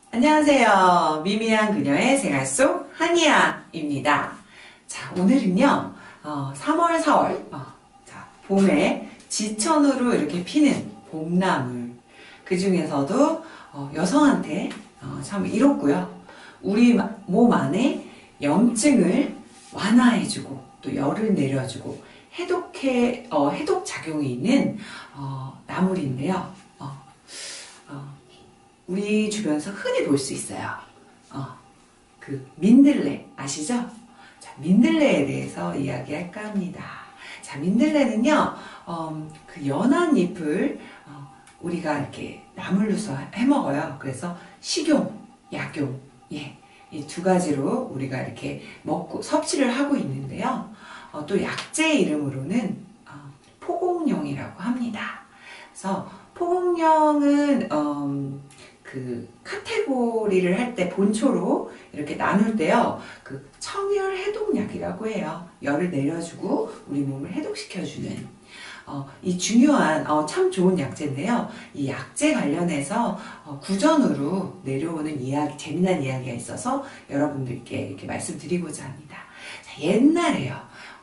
안녕하세요. 미미한 그녀의 생활 속 한이야입니다. 자, 오늘은요, 3월, 4월, 자, 봄에 지천으로 이렇게 피는 봄나물. 그 중에서도, 여성한테, 참 이롭고요. 우리 몸 안에 염증을 완화해주고, 또 열을 내려주고, 해독 작용이 있는, 나물인데요. 우리 주변에서 흔히 볼 수 있어요. 그 민들레 아시죠? 자, 민들레에 대해서 이야기할까 합니다. 자, 민들레는요, 그 연한 잎을 우리가 이렇게 나물로서 해 먹어요. 그래서 식용, 약용, 예, 이 두 가지로 우리가 이렇게 먹고 섭취를 하고 있는데요. 또 약재 이름으로는 포공룡이라고 합니다. 그래서 포공룡은 그 카테고리를 할 때 본초로 이렇게 나눌 때요, 그 청열 해독약이라고 해요. 열을 내려주고 우리 몸을 해독시켜주는 이 중요한 참 좋은 약재인데요. 이 약재 관련해서 구전으로 내려오는 이야기, 재미난 이야기가 있어서 여러분들께 이렇게 말씀드리고자 합니다. 자, 옛날에요,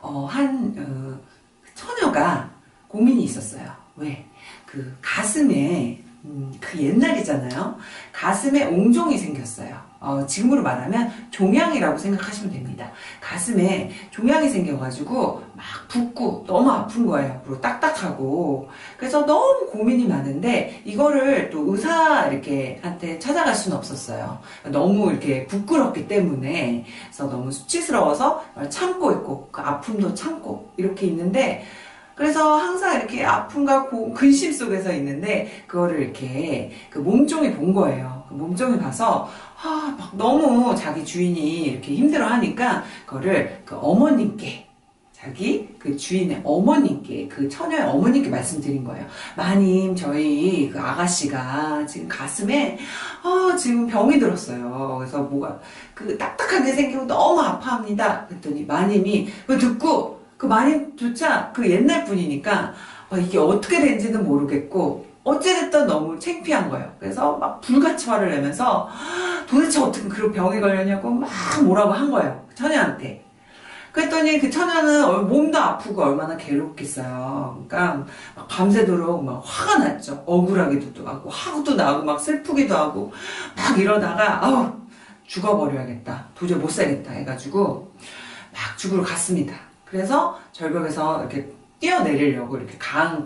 처녀가 고민이 있었어요. 왜? 그 가슴에 그 옛날이잖아요. 가슴에 옹종이 생겼어요. 지금으로 말하면 종양이라고 생각하시면 됩니다. 가슴에 종양이 생겨가지고 막 붓고 너무 아픈 거예요. 그리고 딱딱하고. 그래서 너무 고민이 많은데 이거를 또 의사 이렇게 한테 찾아갈 수는 없었어요. 너무 이렇게 부끄럽기 때문에. 그래서 너무 수치스러워서 참고 있고 그 아픔도 참고 이렇게 있는데, 그래서 항상 이렇게 아픔과 근심 속에서 있는데, 그거를 이렇게 그 몸종이 본 거예요. 그 몸종이 봐서, 막 너무 자기 주인이 이렇게 힘들어 하니까, 그거를 그 어머님께, 자기 그 주인의 어머님께, 그 처녀의 어머님께 말씀드린 거예요. 마님, 저희 그 아가씨가 지금 가슴에, 지금 병이 들었어요. 그래서 뭐가 그 딱딱하게 생기고 너무 아파합니다. 그랬더니 마님이 그걸 듣고, 그 마님조차 그 옛날 분이니까 이게 어떻게 된지는 모르겠고 어찌됐든 너무 창피한 거예요. 그래서 막 불같이 화를 내면서 도대체 어떻게 그런 병에 걸렸냐고 막 뭐라고 한 거예요. 처녀한테. 그랬더니 그 처녀는 몸도 아프고 얼마나 괴롭겠어요. 그러니까 막 밤새도록 막 화가 났죠. 억울하기도 하고 화도 나고 막 슬프기도 하고 막 이러다가 죽어버려야겠다. 도저히 못 살겠다 해가지고 막 죽으러 갔습니다. 그래서 절벽에서 이렇게 뛰어내리려고, 이렇게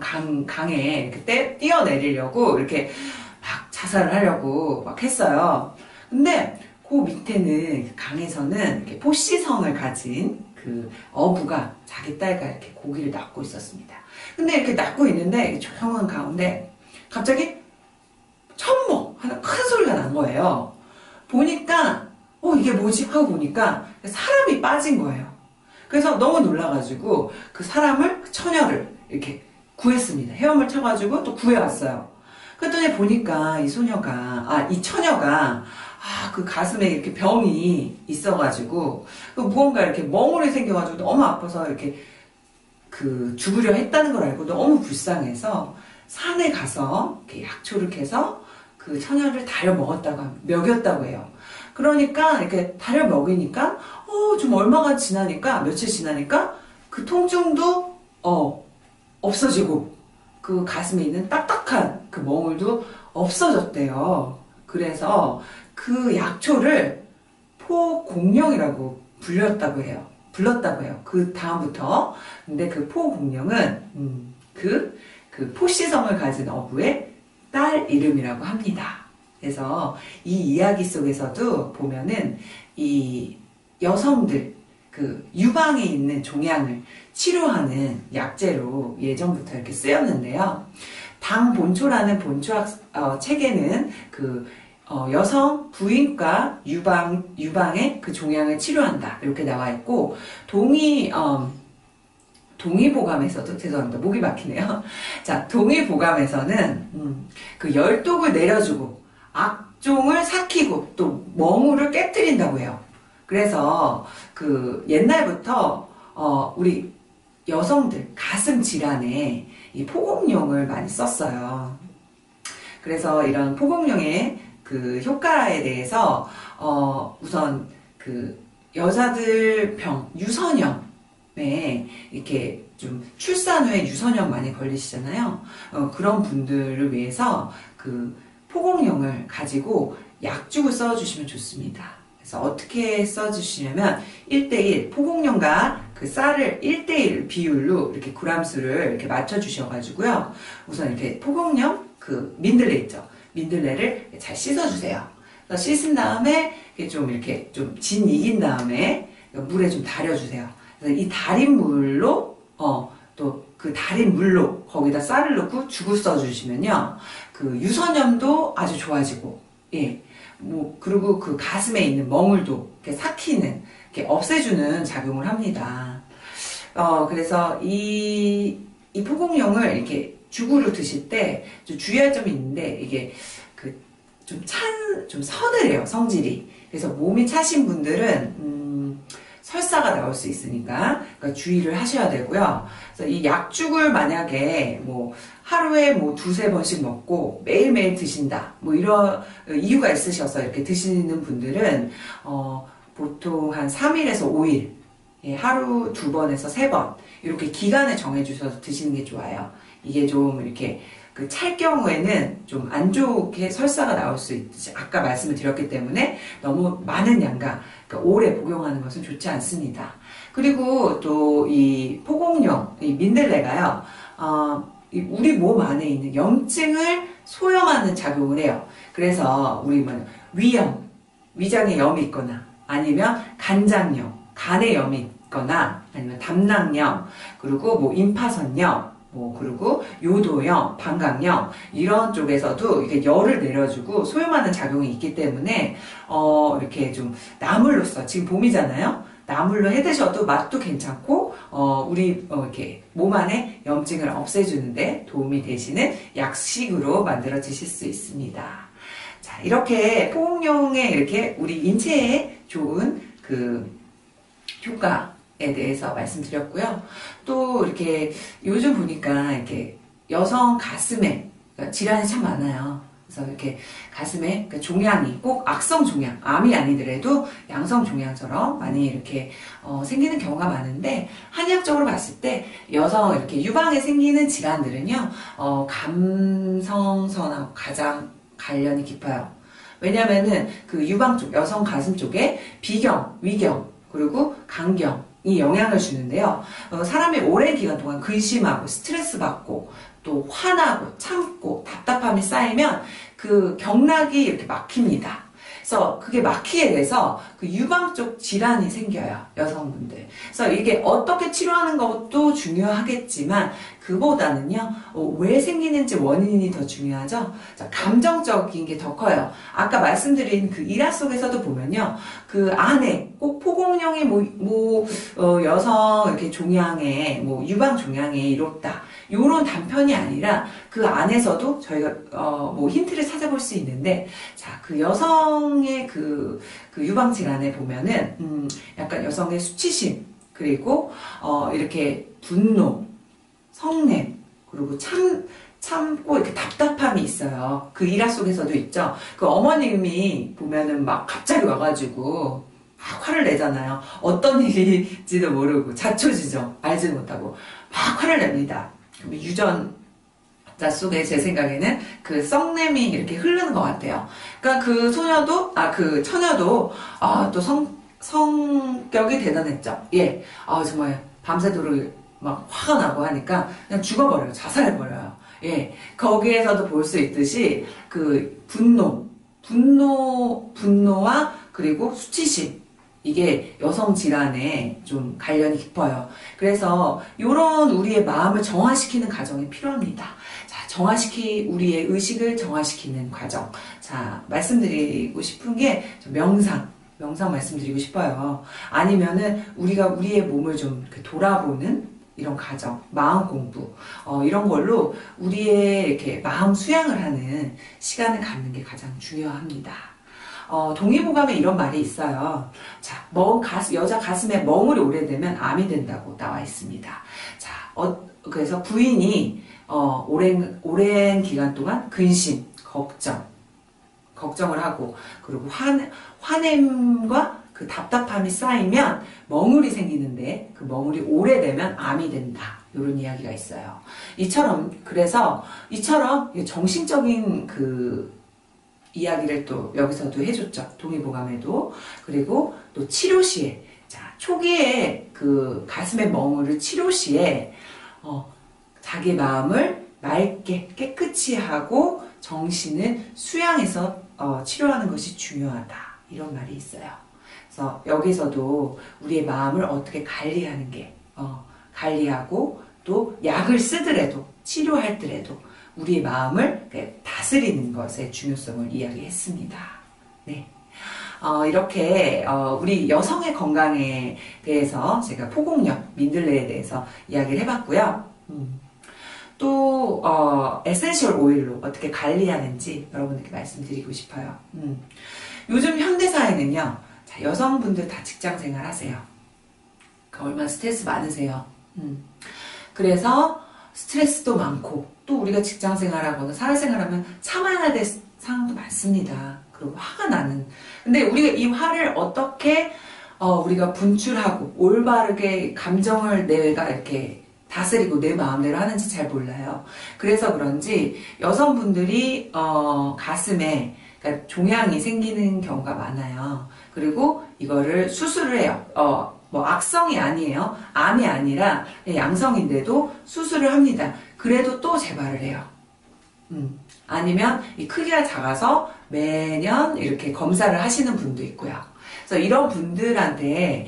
강에 이렇게 뛰어내리려고, 이렇게 막 자살을 하려고 막 했어요. 근데 그 밑에는, 그 강에서는 이렇게 포시성을 가진 그 어부가 자기 딸과 이렇게 고기를 낚고 있었습니다. 근데 이렇게 낚고 있는데 조용한 가운데 갑자기 첨벙 하는 큰 소리가 난 거예요. 보니까, 이게 뭐지? 하고 보니까 사람이 빠진 거예요. 그래서 너무 놀라가지고 그 사람을, 그 처녀를 이렇게 구했습니다. 헤엄을 쳐가지고 또 구해왔어요. 그랬더니 보니까 이 처녀가 그 가슴에 이렇게 병이 있어가지고 무언가 이렇게 멍울이 생겨가지고 너무 아파서 이렇게 그 죽으려 했다는 걸 알고 너무 불쌍해서 산에 가서 이렇게 약초를 캐서 그 처녀를 먹였다고 해요. 그러니까 이렇게 다려 먹이니까 좀 얼마가 지나니까, 며칠 지나니까 그 통증도 없어지고 그 가슴에 있는 딱딱한 그 멍울도 없어졌대요. 그래서 그 약초를 포공룡이라고 불렀다고 해요. 그 다음부터. 근데 그 포공룡은 그 포시성을 가진 어부의 딸 이름이라고 합니다. 그래서 이 이야기 속에서도 보면은 이 여성들, 그 유방에 있는 종양을 치료하는 약재로 예전부터 이렇게 쓰였는데요. 당본초라는 본초학 책에는 그 여성 부인과 유방의 그 종양을 치료한다 이렇게 나와 있고, 동의보감에서도, 죄송합니다, 목이 막히네요. 자, 동의보감에서는 그 열독을 내려주고 악종을 삭히고 또 멍울을 깨뜨린다고 해요. 그래서 그 옛날부터 우리 여성들 가슴 질환에 이 포공룡을 많이 썼어요. 그래서 이런 포공룡의 그 그 효과에 대해서, 우선 그 여자들 유선염에 이렇게 좀 출산 후에 유선염 많이 걸리시잖아요. 그런 분들을 위해서 그 포공용을 가지고 약죽을 써주시면 좋습니다. 그래서 어떻게 써주시냐면 1대1 포공용과 그 쌀을 1대1 비율로 이렇게 그램수를 이렇게 맞춰주셔가지고요. 우선 이렇게 포공용 그 민들레 있죠. 민들레를 잘 씻어주세요. 그래서 씻은 다음에 이렇게 좀 진 익인 다음에 물에 좀 달여주세요. 그래서 이 달인 물로 또 그 달인 물로 거기다 쌀을 넣고 죽을 써주시면요. 그 유선염도 아주 좋아지고, 예. 뭐, 그리고 그 가슴에 있는 멍울도 이렇게 삭히는, 이렇게 없애주는 작용을 합니다. 그래서 이 포공용을 이렇게 죽으로 드실 때 좀 주의할 점이 있는데, 이게 그 좀 서늘해요, 성질이. 그래서 몸이 차신 분들은, 설사가 나올 수 있으니까, 그러니까 주의를 하셔야 되고요. 그래서 이 약죽을 만약에 뭐 하루에 뭐 두세 번씩 먹고 매일매일 드신다. 뭐 이런 이유가 있으셔서 이렇게 드시는 분들은, 보통 한 3일에서 5일, 예, 하루 2번에서 3번, 이렇게 기간을 정해주셔서 드시는 게 좋아요. 이게 좀 이렇게 찰 경우에는 좀 안 좋게 설사가 나올 수 있듯이 아까 말씀을 드렸기 때문에 너무 많은 양과 오래 복용하는 것은 좋지 않습니다. 그리고 또 이 포공용, 이 민들레가요, 우리 몸 안에 있는 염증을 소염하는 작용을 해요. 그래서 우리 위염, 위장에 염이 있거나 아니면 간장염, 간에 염이 있거나 아니면 담낭염, 그리고 뭐 임파선염, 그리고 요도염, 방광염, 이런 쪽에서도 이게 열을 내려주고 소염하는 작용이 있기 때문에, 이렇게 좀 나물로서, 지금 봄이잖아요? 나물로 해 드셔도 맛도 괜찮고, 우리, 이렇게 몸 안에 염증을 없애주는데 도움이 되시는 약식으로 만들어 드실 수 있습니다. 자, 이렇게 포옹용의 이렇게 우리 인체에 좋은 그 효과, 에 대해서 말씀드렸고요. 또 이렇게 요즘 보니까 이렇게 여성 가슴에 질환이 참 많아요. 그래서 이렇게 가슴에 종양이 꼭 악성 종양, 암이 아니더라도 양성 종양처럼 많이 이렇게 생기는 경우가 많은데, 한의학적으로 봤을 때 여성 이렇게 유방에 생기는 질환들은요, 감성선하고 가장 관련이 깊어요. 왜냐면은 그 유방 쪽, 여성 가슴 쪽에 비경, 위경, 그리고 간경, 이 영향을 주는데요. 사람이 오랜 기간 동안 근심하고 스트레스 받고 또 화나고 참고 답답함이 쌓이면 그 경락이 이렇게 막힙니다. 그래서 그게 막히게 돼서 그 유방 쪽 질환이 생겨요, 여성분들. 그래서 이게 어떻게 치료하는 것도 중요하겠지만 그보다는요, 왜 생기는지 원인이 더 중요하죠. 자, 감정적인 게 더 커요. 아까 말씀드린 그 일화 속에서도 보면요, 그 안에 꼭 포공령이 여성 이렇게 종양에 유방 종양에 이롭다, 요런 단편이 아니라 그 안에서도 저희가 힌트를 찾아볼 수 있는데, 자, 그 여성의 그 유방 질환에 보면은 약간 여성의 수치심, 그리고 이렇게 분노, 성냄, 그리고 참고 이렇게 답답함이 있어요. 그 일화 속에서도 있죠. 그 어머님이 보면은 막 갑자기 와가지고 막 화를 내잖아요. 어떤 일인지도 모르고 자초지종 알지도 못하고 막 화를 냅니다. 유전자 속에 제 생각에는 그 썩냄이 이렇게 흐르는 것 같아요. 그러니까 그 처녀도 또 성격이 대단했죠. 예, 정말 밤새도록 막 화가 나고 하니까 그냥 죽어버려요. 자살해버려요. 예, 거기에서도 볼 수 있듯이 그 분노와 그리고 수치심, 이게 여성 질환에 좀 관련이 깊어요. 그래서 이런 우리의 마음을 정화시키는 과정이 필요합니다. 자, 우리의 의식을 정화시키는 과정. 자, 말씀드리고 싶은 게 명상 말씀드리고 싶어요. 아니면은 우리가 우리의 몸을 좀 이렇게 돌아보는 이런 과정, 마음 공부, 이런 걸로 우리의 이렇게 마음 수양을 하는 시간을 갖는 게 가장 중요합니다. 동의보감에 이런 말이 있어요. 자, 여자 가슴에 멍울이 오래되면 암이 된다고 나와 있습니다. 자, 그래서 부인이 오랜 기간 동안 근심, 걱정 걱정을 하고, 그리고 화냄과 그 답답함이 쌓이면 멍울이 생기는데, 그 멍울이 오래되면 암이 된다. 이런 이야기가 있어요. 그래서 이처럼 정신적인 그 이야기를 또 여기서도 해줬죠. 동의보감에도. 그리고 또 치료 시에, 자, 초기에 그 가슴의 멍울을 치료 시에, 자기 마음을 맑게 깨끗이 하고 정신을 수양해서 치료하는 것이 중요하다. 이런 말이 있어요. 그래서 여기서도 우리의 마음을 어떻게 관리하는 게, 관리하고 또 약을 쓰더라도, 치료할 때라도 우리의 마음을 다스리는 것의 중요성을 이야기했습니다. 네. 이렇게 우리 여성의 건강에 대해서 제가 포곡력, 민들레에 대해서 이야기를 해봤고요. 또 에센셜 오일로 어떻게 관리하는지 여러분들께 말씀드리고 싶어요. 요즘 현대사회는요, 자, 여성분들 다 직장생활 하세요. 얼마나 스트레스 많으세요. 그래서 스트레스도 많고, 또 우리가 직장생활하거나 사회생활하면 참아야 될 상황도 많습니다. 그리고 화가 나는. 근데 우리가 이 화를 어떻게 우리가 분출하고 올바르게 감정을 내가 이렇게 다스리고 내 마음대로 하는지 잘 몰라요. 그래서 그런지 여성분들이 가슴에 그러니까 종양이 생기는 경우가 많아요. 그리고 이거를 수술을 해요. 뭐 악성이 아니에요. 암이 아니라 양성인데도 수술을 합니다. 그래도 또 재발을 해요. 아니면 이 크기가 작아서 매년 이렇게 검사를 하시는 분도 있고요. 그래서 이런 분들한테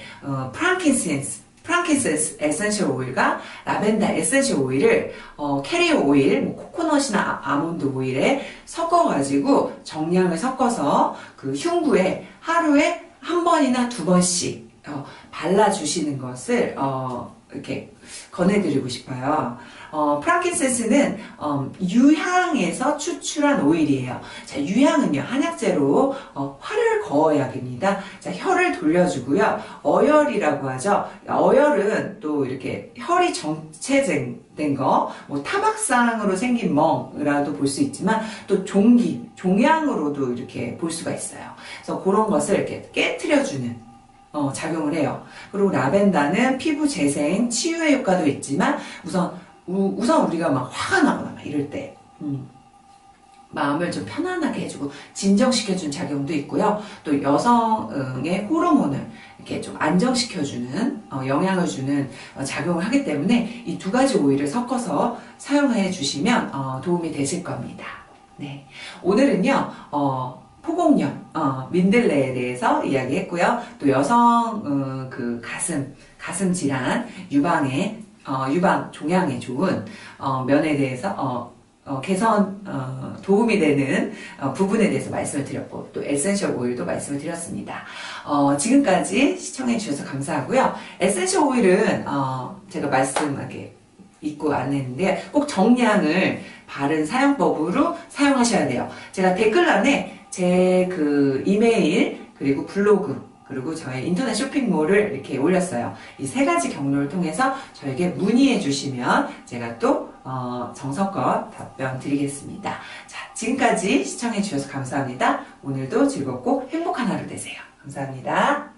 프랑킨센스 에센셜 오일과 라벤더 에센셜 오일을 캐리어 오일, 뭐 코코넛이나 아몬드 오일에 섞어가지고 정량을 섞어서 그 흉부에 하루에 한 번이나 두 번씩 발라주시는 것을 이렇게 권해드리고 싶어요. 프랑킨센스는 유향에서 추출한 오일이에요. 자, 유향은요, 한약재로 화를 거어약입니다. 자, 혈을 돌려주고요. 어혈이라고 하죠. 어혈은 또 이렇게 혈이 정체된 거, 뭐 타박상으로 생긴 멍이라도 볼 수 있지만 또 종양으로도 이렇게 볼 수가 있어요. 그래서 그런 것을 이렇게 깨트려주는 작용을 해요. 그리고 라벤더는 피부 재생, 치유의 효과도 있지만 우선 우리가 막 화가 나거나 막 이럴 때 마음을 좀 편안하게 해주고 진정시켜주는 작용도 있고요. 또 여성의 호르몬을 이렇게 좀 안정시켜주는 영향을 주는 작용을 하기 때문에 이 두 가지 오일을 섞어서 사용해 주시면 도움이 되실 겁니다. 네, 오늘은요 포곡력, 민들레에 대해서 이야기했고요. 또 여성 그 가슴 질환 유방 종양에 좋은 면에 대해서 개선 도움이 되는 부분에 대해서 말씀을 드렸고 또 에센셜 오일도 말씀을 드렸습니다. 지금까지 시청해 주셔서 감사하고요. 에센셜 오일은 제가 말씀하게 잊고 안 했는데 꼭 정량을 바른 사용법으로 사용하셔야 돼요. 제가 댓글란에 제 그 이메일 그리고 블로그 그리고 저의 인터넷 쇼핑몰을 이렇게 올렸어요. 이 세 가지 경로를 통해서 저에게 문의해 주시면 제가 또 정성껏 답변 드리겠습니다. 자, 지금까지 시청해 주셔서 감사합니다. 오늘도 즐겁고 행복한 하루 되세요. 감사합니다.